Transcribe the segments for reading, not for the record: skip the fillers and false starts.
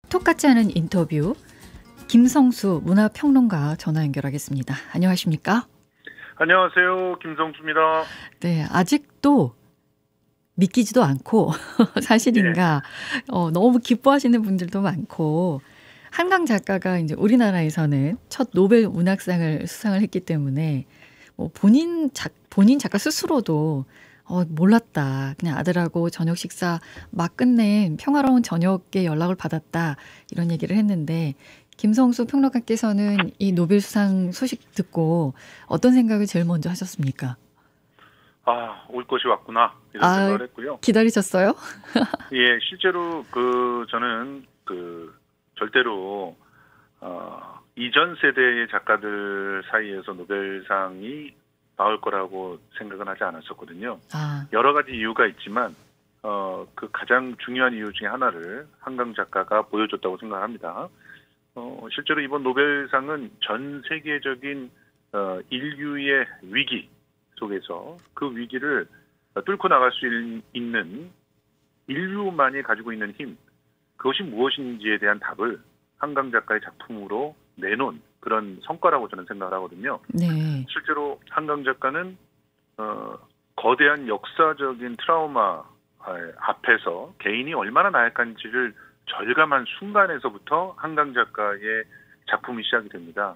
톡 같지 않은 인터뷰, 김성수 문화평론가 전화 연결하겠습니다. 안녕하십니까? 안녕하세요. 김성수입니다. 네, 아직도 믿기지도 않고 사실인가 너무 기뻐하시는 분들도 많고, 한강 작가가 이제 우리나라에서는 첫 노벨 문학상을 수상을 했기 때문에 본인 작가 스스로도 몰랐다. 그냥 아들하고 저녁 식사 막 끝낸 평화로운 저녁에 연락을 받았다. 이런 얘기를 했는데, 김성수 평론가께서는 이 노벨 수상 소식 듣고 어떤 생각을 제일 먼저 하셨습니까? 올 것이 왔구나 이런 생각을 했고요. 기다리셨어요? 예, 실제로 저는 절대로 이전 세대의 작가들 사이에서 노벨상이 나올 거라고 생각은 하지 않았었거든요. 여러 가지 이유가 있지만 그 가장 중요한 이유 중에 하나를 한강 작가가 보여줬다고 생각합니다. 실제로 이번 노벨상은 전 세계적인 인류의 위기 속에서 그 위기를 뚫고 나갈 수 있는 인류만이 가지고 있는 힘, 그것이 무엇인지에 대한 답을 한강 작가의 작품으로 내놓은 그런 성과라고 저는 생각을 하거든요. 네. 실제로 한강 작가는 거대한 역사적인 트라우마 앞에서 개인이 얼마나 나약한지를 절감한 순간에서부터 한강 작가의 작품이 시작이 됩니다.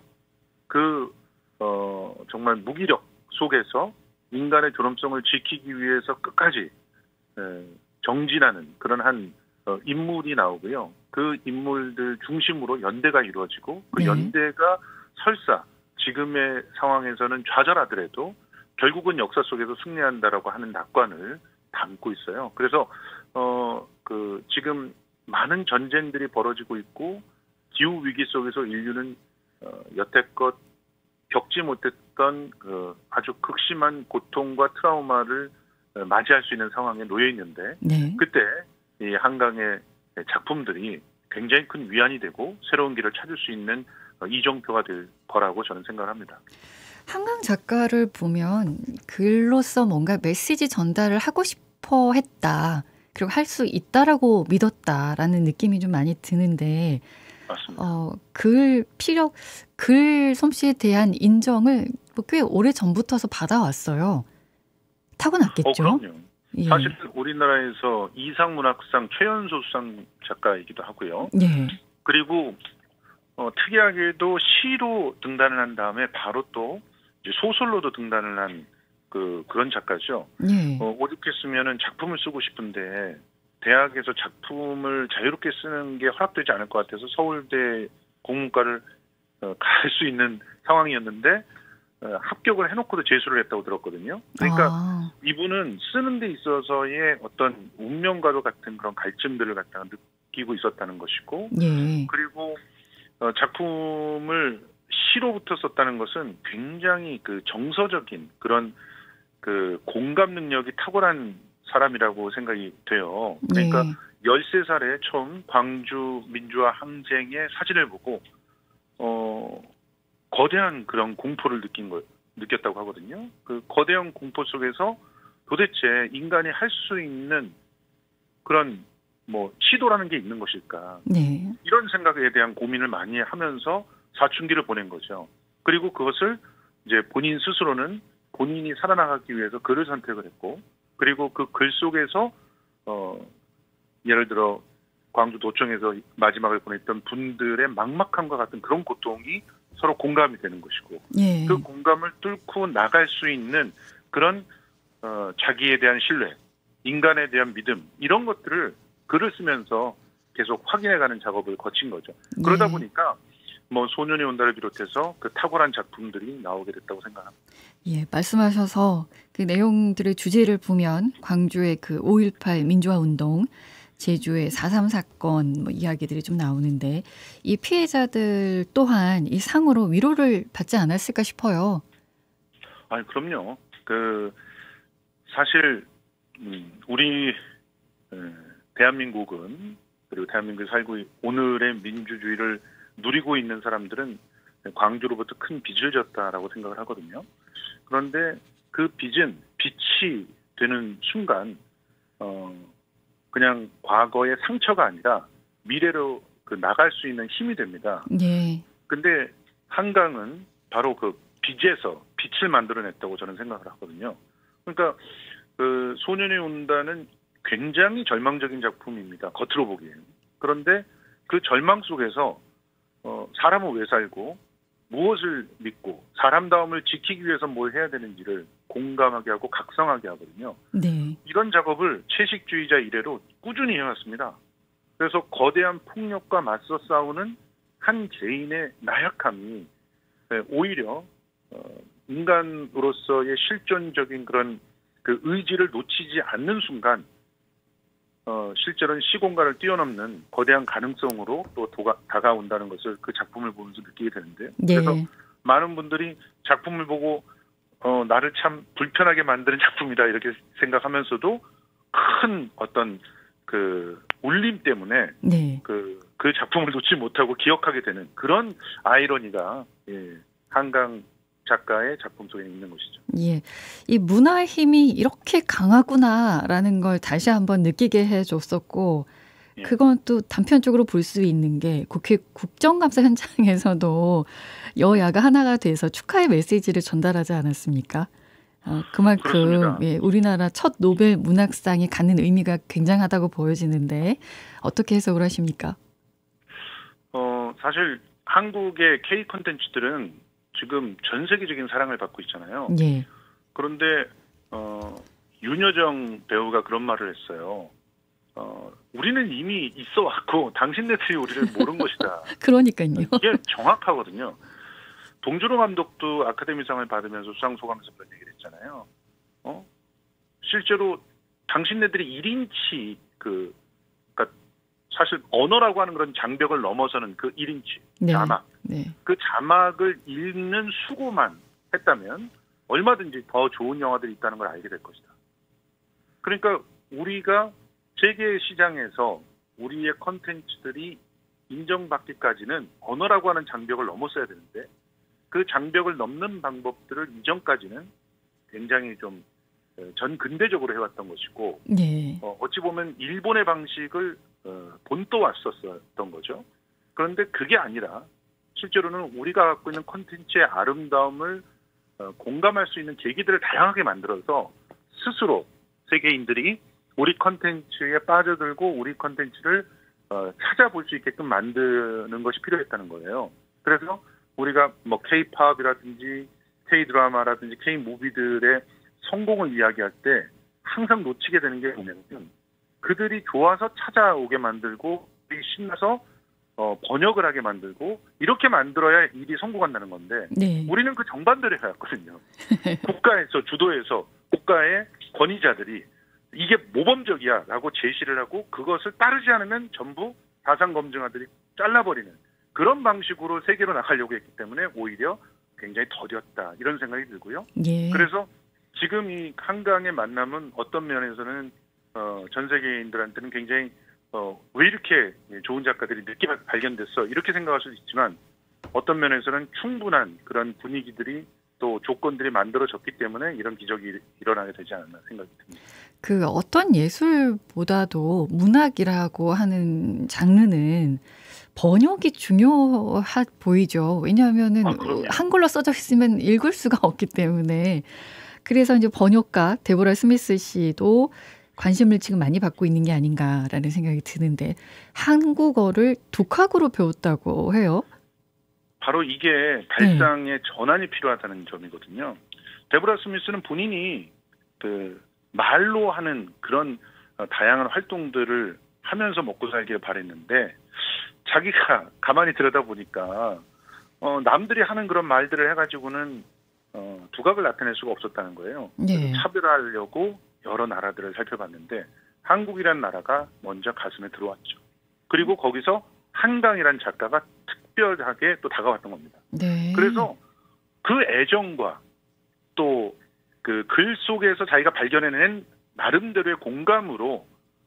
정말 무기력 속에서 인간의 존엄성을 지키기 위해서 끝까지 정진하는 그런 한 인물이 나오고요. 그 인물들 중심으로 연대가 이루어지고 그 연대가 설사 지금의 상황에서는 좌절하더라도 결국은 역사 속에서 승리한다라고 하는 낙관을 담고 있어요. 그래서 지금 많은 전쟁들이 벌어지고 있고 기후 위기 속에서 인류는 여태껏 겪지 못했던 아주 극심한 고통과 트라우마를 맞이할 수 있는 상황에 놓여 있는데, 그때 이 한강의 작품들이 굉장히 큰 위안이 되고 새로운 길을 찾을 수 있는 이정표가 될 거라고 저는 생각합니다. 한강 작가를 보면 글로써 뭔가 메시지 전달을 하고 싶어 했다. 그리고 할 수 있다라고 믿었다라는 느낌이 좀 많이 드는데, 맞습니다. 글 솜씨에 대한 인정을 꽤 오래 전부터서 받아왔어요. 타고났겠죠? 그럼요. 사실 우리나라에서 이상문학상 최연소 수상 작가이기도 하고요. 그리고 특이하게도 시로 등단을 한 다음에 바로 또 소설로도 등단을 한 그런 작가죠. 오죽했으면은 작품을 쓰고 싶은데 대학에서 작품을 자유롭게 쓰는 게 허락되지 않을 것 같아서 서울대 국문과를 갈 수 있는 상황이었는데 합격을 해놓고도 재수를 했다고 들었거든요. 그러니까 이분은 쓰는 데 있어서의 어떤 운명과도 같은 그런 갈증들을 갖다가 느끼고 있었다는 것이고, 그리고 작품을 시로부터 썼다는 것은 굉장히 정서적인 그런 공감 능력이 탁월한 사람이라고 생각이 돼요. 그러니까 13살에 처음 광주 민주화 항쟁의 사진을 보고 거대한 그런 공포를 느꼈다고 하거든요. 그 거대한 공포 속에서 도대체 인간이 할 수 있는 그런 시도라는 게 있는 것일까? 이런 생각에 대한 고민을 많이 하면서 사춘기를 보낸 거죠. 그리고 그것을 이제 본인 스스로는 본인이 살아나가기 위해서 글을 선택을 했고, 그리고 그 글 속에서 예를 들어 광주 도청에서 마지막을 보냈던 분들의 막막함과 같은 그런 고통이 서로 공감이 되는 것이고, 그 공감을 뚫고 나갈 수 있는 그런 자기에 대한 신뢰, 인간에 대한 믿음, 이런 것들을 글을 쓰면서 계속 확인해가는 작업을 거친 거죠. 그러다 보니까 소년이 온다를 비롯해서 그 탁월한 작품들이 나오게 됐다고 생각합니다. 말씀하셔서 그 내용들의 주제를 보면 광주의 5.18 민주화 운동, 제주의 4.3 사건 이야기들이 좀 나오는데, 이 피해자들 또한 이 상으로 위로를 받지 않았을까 싶어요. 그럼요. 사실 우리 대한민국은, 그리고 대한민국에 살고 오늘의 민주주의를 누리고 있는 사람들은 광주로부터 큰 빚을 졌다라고 생각을 하거든요. 그런데 그 빚은 빛이 되는 순간 그냥 과거의 상처가 아니라 미래로 그 나갈 수 있는 힘이 됩니다. 네. 근데 한강은 바로 그 빛에서 빛을 만들어냈다고 저는 생각을 하거든요. 그러니까 그 소년이 온다는 굉장히 절망적인 작품입니다. 겉으로 보기에는. 그런데 그 절망 속에서 사람은 왜 살고 무엇을 믿고 사람다움을 지키기 위해서 뭘 해야 되는지를 공감하게 하고 각성하게 하거든요. 네. 이런 작업을 채식주의자 이래로 꾸준히 해왔습니다. 그래서 거대한 폭력과 맞서 싸우는 한 개인의 나약함이 오히려 인간으로서의 실존적인 그런 그 의지를 놓치지 않는 순간 실제로는 시공간을 뛰어넘는 거대한 가능성으로 또 다가온다는 것을 그 작품을 보면서 느끼게 되는데요. 네. 그래서 많은 분들이 작품을 보고 나를 참 불편하게 만드는 작품이다 이렇게 생각하면서도 큰 어떤 그 울림 때문에 네. 그 작품을 놓지 못하고 기억하게 되는 그런 아이러니가 한강 작가의 작품 속에 있는 것이죠. 예. 이 문화의 힘이 이렇게 강하구나라는 걸 다시 한번 느끼게 해줬었고, 예. 그건 또 단편적으로 볼 수 있는 게 국회 국정감사 현장에서도 여야가 하나가 돼서 축하의 메시지를 전달하지 않았습니까? 그만큼 예, 우리나라 첫 노벨 문학상이 갖는 의미가 굉장하다고 보여지는데 어떻게 해석을 하십니까? 사실 한국의 K 콘텐츠들은 지금 전 세계적인 사랑을 받고 있잖아요. 예. 그런데 윤여정 배우가 그런 말을 했어요. 우리는 이미 있어 왔고 당신네들이 우리를 모른 것이다. 그러니까요. 이게 정확하거든요. 봉준호 감독도 아카데미상을 받으면서 수상 소감에서 그런 얘기를 했잖아요. 실제로 당신네들이 1인치 그러니까 사실 언어라고 하는 그런 장벽을 넘어서는 그 1인치 자막. 네. 그 자막을 읽는 수고만 했다면 얼마든지 더 좋은 영화들이 있다는 걸 알게 될 것이다. 그러니까 우리가 세계 시장에서 우리의 컨텐츠들이 인정받기까지는 언어라고 하는 장벽을 넘었어야 되는데 그 장벽을 넘는 방법들을 이전까지는 굉장히 좀 전근대적으로 해왔던 것이고 네. 어찌 보면 일본의 방식을 본떠왔었던 거죠. 그런데 그게 아니라 실제로는 우리가 갖고 있는 콘텐츠의 아름다움을 공감할 수 있는 계기들을 다양하게 만들어서 스스로 세계인들이 우리 콘텐츠에 빠져들고 우리 콘텐츠를 찾아볼 수 있게끔 만드는 것이 필요했다는 거예요. 그래서 우리가 뭐 K-팝이라든지 K-드라마라든지 K-무비들의 성공을 이야기할 때 항상 놓치게 되는 게 뭐냐면 그들이 좋아서 찾아오게 만들고 신나서 번역을 하게 만들고 이렇게 만들어야 일이 성공한다는 건데 네. 우리는 그 정반대로 해왔거든요. 국가에서 주도해서 국가의 권위자들이 이게 모범적이야라고 제시를 하고 그것을 따르지 않으면 전부 다산검증아들이 잘라버리는 그런 방식으로 세계로 나가려고 했기 때문에 오히려 굉장히 더뎠다 이런 생각이 들고요. 예. 그래서 지금 이 한강의 만남은 어떤 면에서는 전 세계인들한테는 굉장히 왜 이렇게 좋은 작가들이 늦게 발견됐어 이렇게 생각할 수도 있지만 어떤 면에서는 충분한 그런 분위기들이 또 조건들이 만들어졌기 때문에 이런 기적이 일어나게 되지 않았나 생각이 듭니다. 그 어떤 예술보다도 문학이라고 하는 장르는 번역이 중요해 보이죠. 왜냐하면은 한글로 써져 있으면 읽을 수가 없기 때문에 그래서 이제 번역가 데보라 스미스 씨도 관심을 지금 많이 받고 있는 게 아닌가라는 생각이 드는데 한국어를 독학으로 배웠다고 해요. 바로 이게 발상의 전환이 필요하다는 점이거든요. 데보라 스미스는 본인이 그 말로 하는 그런 다양한 활동들을 하면서 먹고 살기를 바랬는데 자기가 가만히 들여다보니까 남들이 하는 그런 말들을 해가지고는 두각을 나타낼 수가 없었다는 거예요. 네. 차별하려고 여러 나라들을 살펴봤는데 한국이라는 나라가 먼저 가슴에 들어왔죠. 그리고 거기서 한강이라는 작가가 특별하게 또 다가왔던 겁니다. 네. 그래서 그 애정과 또 그 글 속에서 자기가 발견해낸 나름대로의 공감으로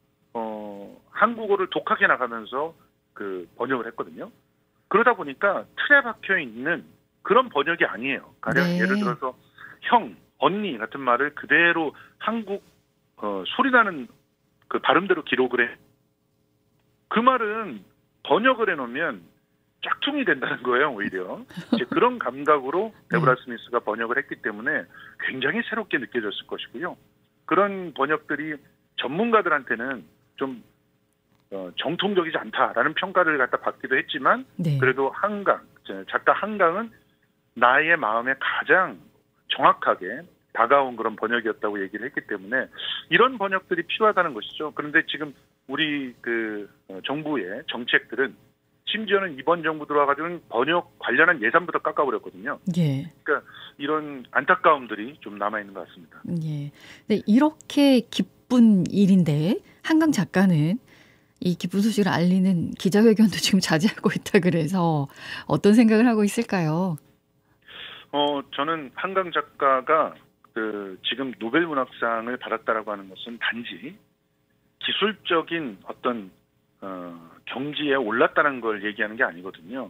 한국어를 독학해 나가면서 그 번역을 했거든요. 그러다 보니까 틀에 박혀 있는 그런 번역이 아니에요. 가령 네. 예를 들어서 형, 언니 같은 말을 그대로 한국 소리나는 그 발음대로 기록을 해. 그 말은 번역을 해놓으면 짝퉁이 된다는 거예요, 오히려. 이제 그런 감각으로 데보라 스미스가 번역을 했기 때문에 굉장히 새롭게 느껴졌을 것이고요. 그런 번역들이 전문가들한테는 좀 정통적이지 않다라는 평가를 갖다 받기도 했지만 네. 그래도 작가 한강은 나의 마음에 가장 정확하게 다가온 그런 번역이었다고 얘기를 했기 때문에 이런 번역들이 필요하다는 것이죠. 그런데 지금 우리 정부의 정책들은 심지어는 이번 정부 들어와가지고는 번역 관련한 예산부터 깎아버렸거든요. 예. 그러니까 이런 안타까움들이 좀 남아있는 것 같습니다. 예. 네, 이렇게 기쁜 일인데 한강 작가는 이 기쁜 소식을 알리는 기자회견도 지금 자제하고 있다 그래서 어떤 생각을 하고 있을까요? 저는 한강 작가가 지금 노벨 문학상을 받았다라고 하는 것은 단지 기술적인 어떤 경지에 올랐다는 걸 얘기하는 게 아니거든요.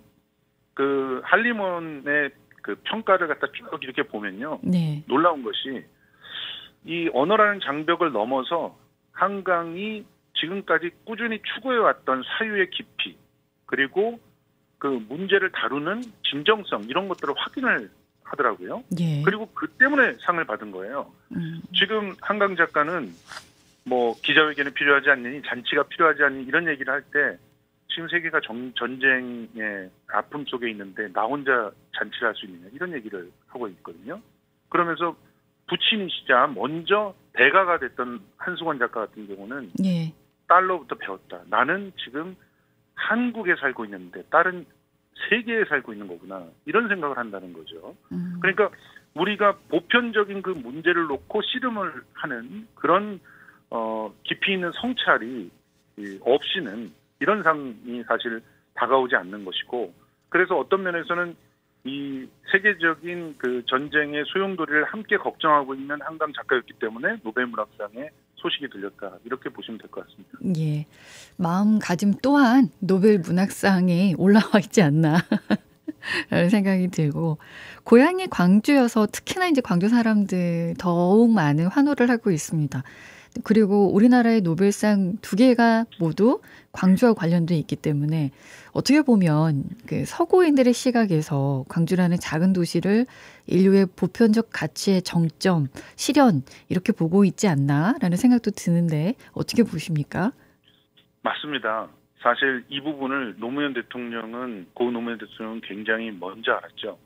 한림원의 평가를 갖다 쭉 이렇게 보면요. 네. 놀라운 것이 이 언어라는 장벽을 넘어서 한강이 지금까지 꾸준히 추구해왔던 사유의 깊이 그리고 그 문제를 다루는 진정성 이런 것들을 확인을 하더라고요. 예. 그리고 그 때문에 상을 받은 거예요. 지금 한강 작가는 기자회견이 필요하지 않느니 잔치가 필요하지 않니 이런 얘기를 할 때 지금 세계가 전쟁의 아픔 속에 있는데 나 혼자 잔치를 할 수 있느냐 이런 얘기를 하고 있거든요. 그러면서 부친이시자 먼저 대가가 됐던 한승원 작가 같은 경우는 예. 딸로부터 배웠다. 나는 지금 한국에 살고 있는데 딸은 세계에 살고 있는 거구나. 이런 생각을 한다는 거죠. 그러니까 우리가 보편적인 그 문제를 놓고 씨름을 하는 그런 깊이 있는 성찰이 없이는 이런 상이 사실 다가오지 않는 것이고 그래서 어떤 면에서는 이 세계적인 그 전쟁의 소용돌이를 함께 걱정하고 있는 한강 작가였기 때문에 노벨 문학상에 소식이 들렸다. 이렇게 보시면 될 것 같습니다. 예, 마음가짐 또한 노벨 문학상에 올라와 있지 않나 라는 생각이 들고 고향이 광주여서 특히나 이제 광주 사람들 더욱 많은 환호를 하고 있습니다. 그리고 우리나라의 노벨상 2개가 모두 광주와 관련돼 있기 때문에 어떻게 보면 서구인들의 시각에서 광주라는 작은 도시를 인류의 보편적 가치의 정점, 실현 이렇게 보고 있지 않나라는 생각도 드는데 어떻게 보십니까? 맞습니다. 사실 이 부분을 고 노무현 대통령은 굉장히 먼저 알았죠.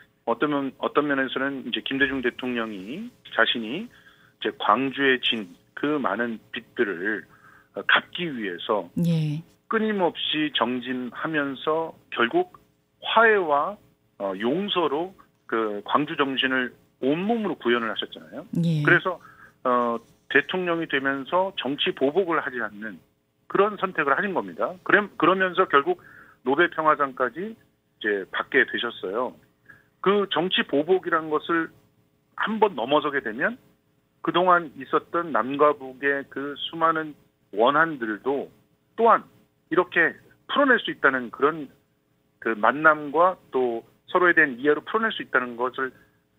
어떤 면에서는 이제 김대중 대통령이 자신이 이제 광주에 진 그 많은 빚들을 갚기 위해서 예. 끊임없이 정진하면서 결국 화해와 용서로 그 광주 정신을 온몸으로 구현을 하셨잖아요. 예. 그래서 대통령이 되면서 정치 보복을 하지 않는 그런 선택을 하신 겁니다. 그러면서 결국 노벨 평화상까지 이제 받게 되셨어요. 그 정치 보복이라는 것을 한번 넘어서게 되면 그동안 있었던 남과 북의 그 수많은 원한들도 또한 이렇게 풀어낼 수 있다는 그런 그 만남과 또 서로에 대한 이해로 풀어낼 수 있다는 것을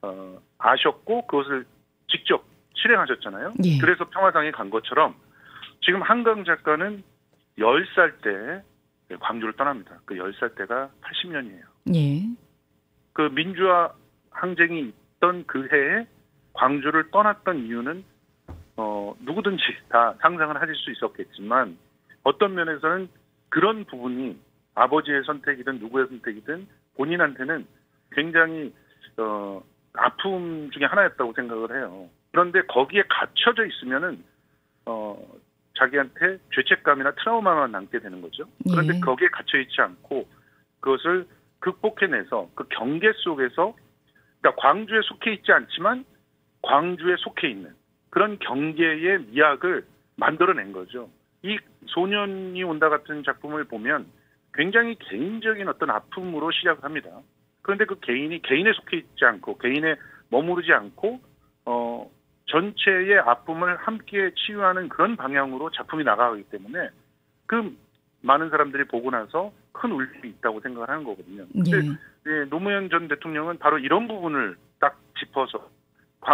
아셨고 그것을 직접 실행하셨잖아요. 예. 그래서 평화상에 간 것처럼 지금 한강 작가는 10살 때 광주를 떠납니다. 그 10살 때가 80년이에요. 예. 그 민주화 항쟁이 있던 그 해에 광주를 떠났던 이유는 누구든지 다 상상을 하실 수 있었겠지만 어떤 면에서는 그런 부분이 아버지의 선택이든 누구의 선택이든 본인한테는 굉장히 아픔 중에 하나였다고 생각을 해요. 그런데 거기에 갇혀져 있으면은 자기한테 죄책감이나 트라우마만 남게 되는 거죠. 그런데 거기에 갇혀 있지 않고 그것을 극복해내서 그 경계 속에서 그러니까 광주에 속해 있지 않지만 광주에 속해 있는 그런 경계의 미학을 만들어낸 거죠. 이 소년이 온다 같은 작품을 보면 굉장히 개인적인 어떤 아픔으로 시작을 합니다. 그런데 그 개인에 속해 있지 않고 개인에 머무르지 않고 전체의 아픔을 함께 치유하는 그런 방향으로 작품이 나가기 때문에 그 많은 사람들이 보고 나서 큰 울림이 있다고 생각을 하는 거거든요. 근데 노무현 전 대통령은 바로 이런 부분을 딱 짚어서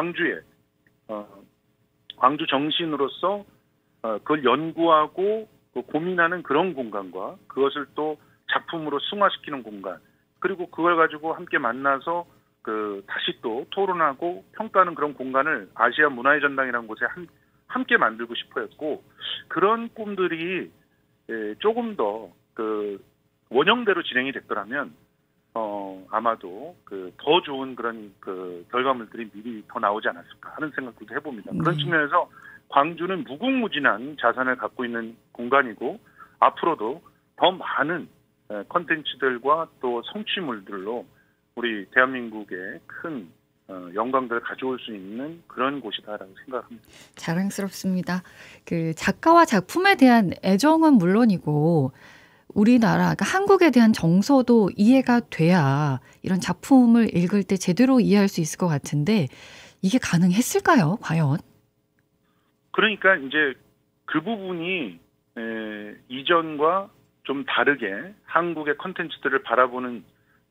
광주 정신으로서 그걸 연구하고 고민하는 그런 공간과 그것을 또 작품으로 승화시키는 공간, 그리고 그걸 가지고 함께 만나서 다시 또 토론하고 평가하는 그런 공간을 아시아 문화의 전당이라는 곳에 함께 만들고 싶어 했고, 그런 꿈들이 조금 더 원형대로 진행이 됐더라면 아마도 더 좋은 그런 결과물들이 미리 더 나오지 않았을까 하는 생각도 해봅니다. 그런 측면에서 광주는 무궁무진한 자산을 갖고 있는 공간이고, 앞으로도 더 많은 콘텐츠들과 또 성취물들로 우리 대한민국의 큰 영광들을 가져올 수 있는 그런 곳이다라고 생각합니다. 자랑스럽습니다. 작가와 작품에 대한 애정은 물론이고 우리나라, 그러니까 한국에 대한 정서도 이해가 돼야 이런 작품을 읽을 때 제대로 이해할 수 있을 것 같은데, 이게 가능했을까요, 과연? 그러니까 이제 그 부분이 이전과 좀 다르게 한국의 콘텐츠들을 바라보는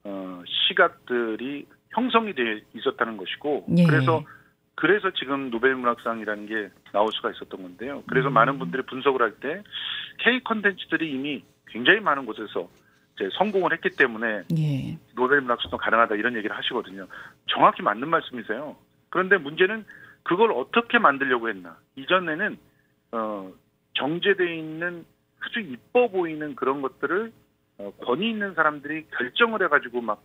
시각들이 형성이 돼 있었다는 것이고, 예. 그래서 지금 노벨문학상이라는 게 나올 수가 있었던 건데요. 그래서 많은 분들이 분석을 할 때 K 콘텐츠들이 이미 굉장히 많은 곳에서 이제 성공을 했기 때문에 예. 노벨문학상도 가능하다 이런 얘기를 하시거든요. 정확히 맞는 말씀이세요. 그런데 문제는 그걸 어떻게 만들려고 했나. 이전에는 정제되어 있는 아주 이뻐 보이는 그런 것들을 권위 있는 사람들이 결정을 해가지고 막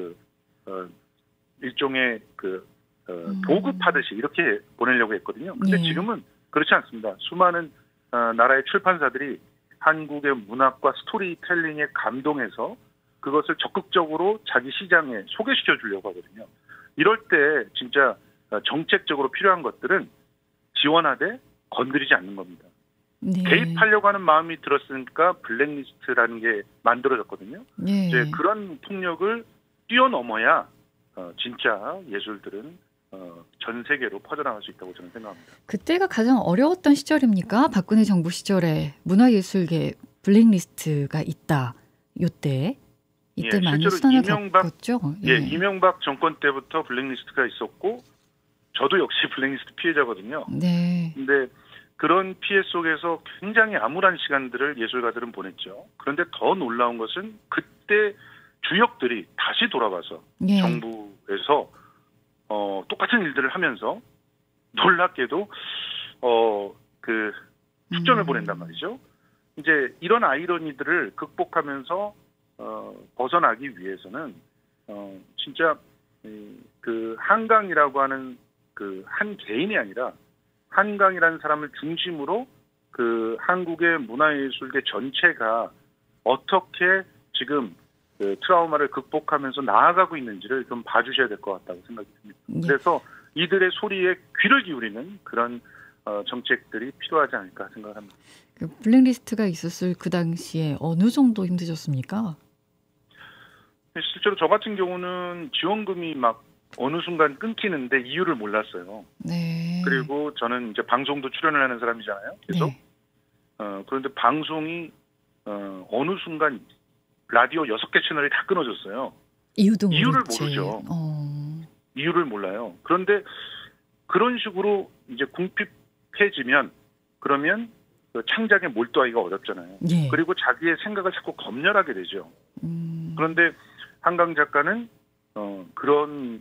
일종의 보급하듯이 이렇게 보내려고 했거든요. 근데 지금은 그렇지 않습니다. 수많은 나라의 출판사들이 한국의 문학과 스토리텔링에 감동해서 그것을 적극적으로 자기 시장에 소개시켜 주려고 하거든요. 이럴 때 진짜 정책적으로 필요한 것들은 지원하되 건드리지 않는 겁니다. 네. 개입하려고 하는 마음이 들었으니까 블랙리스트라는 게 만들어졌거든요. 네. 이제 그런 폭력을 뛰어넘어야 진짜 예술들은 전 세계로 퍼져나갈 수 있다고 저는 생각합니다. 그때가 가장 어려웠던 시절입니까? 박근혜 정부 시절에 문화예술계 블랙리스트가 있다. 이때 많이 수단을 겪었죠. 이명박 정권 때부터 블랙리스트가 있었고, 저도 역시 블랙리스트 피해자거든요. 네. 근데 그런 피해 속에서 굉장히 암울한 시간들을 예술가들은 보냈죠. 그런데 더 놀라운 것은 그때 주역들이 다시 돌아와서 정부에서 똑같은 일들을 하면서 놀랍게도 축전을 보낸단 말이죠. 이제 이런 아이러니들을 극복하면서 벗어나기 위해서는 진짜 한강이라고 하는 한 개인이 아니라 한강이라는 사람을 중심으로 한국의 문화예술계 전체가 어떻게 지금 트라우마를 극복하면서 나아가고 있는지를 좀 봐주셔야 될 것 같다고 생각이 듭니다. 그래서 이들의 소리에 귀를 기울이는 그런 정책들이 필요하지 않을까 생각합니다. 블랙리스트가 있었을 그 당시에 어느 정도 힘드셨습니까? 실제로 저 같은 경우는 지원금이 막 어느 순간 끊기는데 이유를 몰랐어요. 네. 그리고 저는 이제 방송도 출연을 하는 사람이잖아요. 계속. 네. 그런데 방송이 어느 순간 라디오 6개 채널이 다 끊어졌어요. 이유를 모르죠. 이유를 몰라요. 그런데 그런 식으로 이제 궁핍해지면 그러면 창작에 몰두하기가 어렵잖아요. 예. 그리고 자기의 생각을 자꾸 검열하게 되죠. 그런데 한강 작가는 그런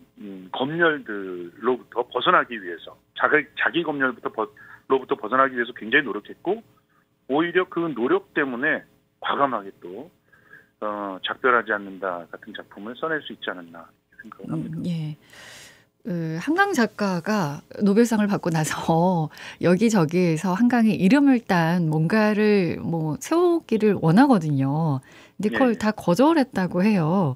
검열들로부터 벗어나기 위해서 자기 검열로부터 벗어나기 위해서 굉장히 노력했고, 오히려 그 노력 때문에 과감하게 또 작별하지 않는다 같은 작품을 써낼 수 있지 않았나 생각을 합니다. 예. 한강 작가가 노벨상을 받고 나서 여기저기에서 한강에 이름을 딴 뭔가를 세우기를 원하거든요. 근데 그걸 다 거절했다고 해요.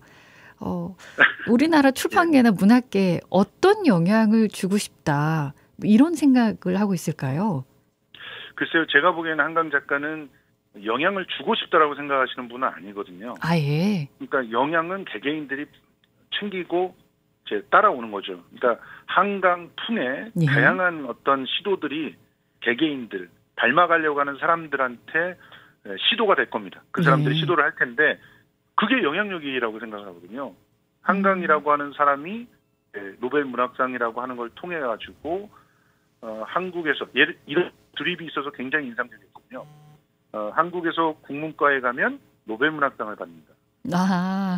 우리나라 출판계나 문학계에 어떤 영향을 주고 싶다, 이런 생각을 하고 있을까요? 글쎄요, 제가 보기에는 한강 작가는 영향을 주고 싶다라고 생각하시는 분은 아니거든요. 예. 그러니까 영향은 개개인들이 챙기고 이제 따라오는 거죠. 그러니까 한강 풍의 다양한 어떤 시도들이 개개인들, 닮아가려고 하는 사람들한테 시도가 될 겁니다. 그 사람들이 시도를 할 텐데 그게 영향력이라고 생각하거든요. 한강이라고 하는 사람이 노벨 문학상이라고 하는 걸 통해 가지고 한국에서 이런 드립이 있어서 굉장히 인상적이었거든요. 한국에서 국문과에 가면 노벨문학상을 받는다. 아.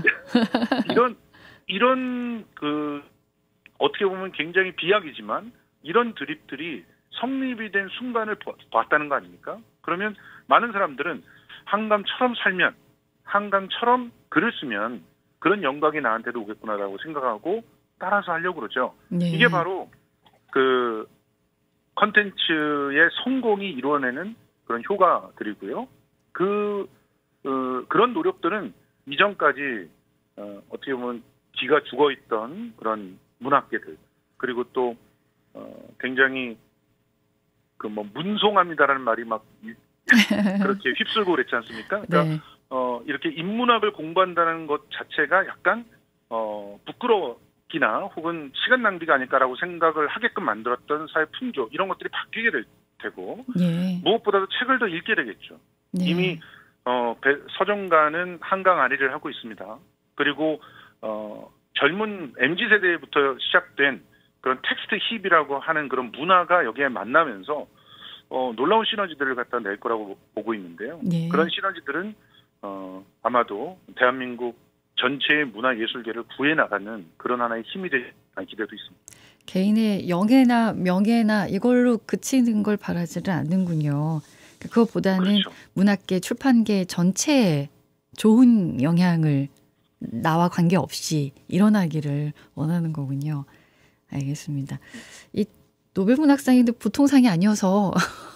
이런 어떻게 보면 굉장히 비약이지만 이런 드립들이 성립이 된 순간을 봤다는 거 아닙니까? 그러면 많은 사람들은 한강처럼 살면, 한강처럼 글을 쓰면 그런 영광이 나한테도 오겠구나라고 생각하고 따라서 하려고 그러죠. 네. 이게 바로 그 컨텐츠의 성공이 이루어내는 그런 효과들이고요. 그런 노력들은 이전까지 어떻게 보면 기가 죽어있던 그런 문학계들, 그리고 또 굉장히 문송합니다라는 말이 막 그렇게 휩쓸고 그랬지 않습니까? 그러니까 네. 이렇게 인문학을 공부한다는 것 자체가 약간 부끄러기나 혹은 시간 낭비가 아닐까라고 생각을 하게끔 만들었던 사회 풍조, 이런 것들이 바뀌게 되고 예. 무엇보다도 책을 더 읽게 되겠죠. 네. 이미 서정가는 한강 아리를 하고 있습니다. 그리고 젊은 MZ 세대부터 시작된 그런 텍스트 힙이라고 하는 그런 문화가 여기에 만나면서 놀라운 시너지들을 갖다 낼 거라고 보고 있는데요. 네. 그런 시너지들은 아마도 대한민국 전체의 문화예술계를 구해나가는 그런 하나의 힘이 될 기대도 있습니다. 개인의 영예나 명예나 이걸로 그치는 걸 바라지는 않는군요. 그것보다는 그렇죠. 문학계, 출판계 전체에 좋은 영향을 나와 관계없이 일어나기를 원하는 거군요. 알겠습니다. 이 노벨문학상인데 보통 상이 아니어서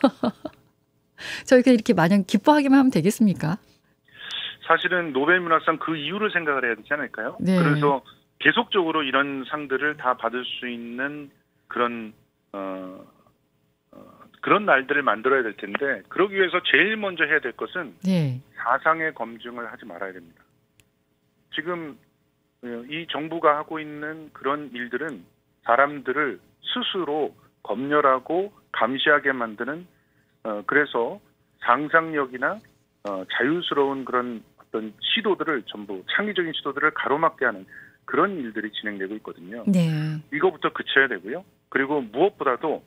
저희가 이렇게 마냥 기뻐하기만 하면 되겠습니까? 사실은 노벨문학상 그 이유를 생각을 해야 되지 않을까요? 네. 그래서 계속적으로 이런 상들을 다 받을 수 있는 그런 그런 날들을 만들어야 될 텐데, 그러기 위해서 제일 먼저 해야 될 것은 네. 사상의 검증을 하지 말아야 됩니다. 지금 이 정부가 하고 있는 그런 일들은 사람들을 스스로 검열하고 감시하게 만드는 그래서 상상력이나 자유스러운 그런 어떤 시도들을 전부 창의적인 시도들을 가로막게 하는 그런 일들이 진행되고 있거든요. 네. 이거부터 그쳐야 되고요. 그리고 무엇보다도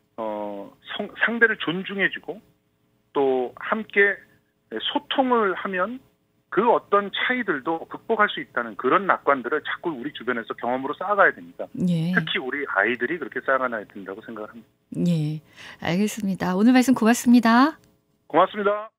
상대를 존중해주고 또 함께 소통을 하면 그 어떤 차이들도 극복할 수 있다는 그런 낙관들을 자꾸 우리 주변에서 경험으로 쌓아가야 됩니다. 예. 특히 우리 아이들이 그렇게 쌓아가야 된다고 생각을 합니다. 예. 알겠습니다. 오늘 말씀 고맙습니다. 고맙습니다.